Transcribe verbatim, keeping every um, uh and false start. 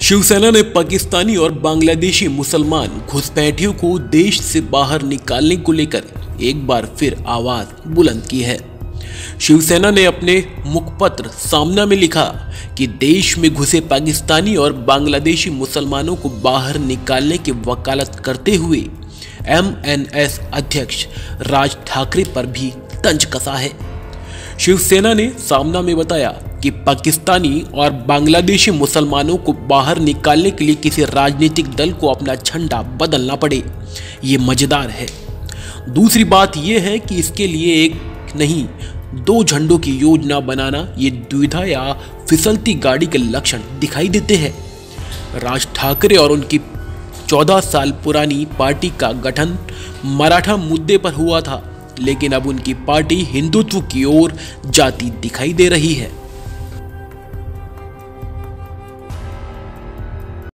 शिवसेना ने पाकिस्तानी और बांग्लादेशी मुसलमान घुसपैठियों को देश से बाहर निकालने को लेकर एक बार फिर आवाज बुलंद की है। शिवसेना ने अपने मुखपत्र सामना में लिखा कि देश में घुसे पाकिस्तानी और बांग्लादेशी मुसलमानों को बाहर निकालने की वकालत करते हुए एम एन एस अध्यक्ष राज ठाकरे पर भी तंज कसा है। शिवसेना ने सामना में बताया कि पाकिस्तानी और बांग्लादेशी मुसलमानों को बाहर निकालने के लिए किसी राजनीतिक दल को अपना झंडा बदलना पड़े, ये मजेदार है। दूसरी बात यह है कि इसके लिए एक नहीं दो झंडों की योजना बनाना ये द्विधा या फिसलती गाड़ी के लक्षण दिखाई देते हैं। राज ठाकरे और उनकी चौदह साल पुरानी पार्टी का गठन मराठा मुद्दे पर हुआ था, लेकिन अब उनकी पार्टी हिंदुत्व की ओर जाती दिखाई दे रही है।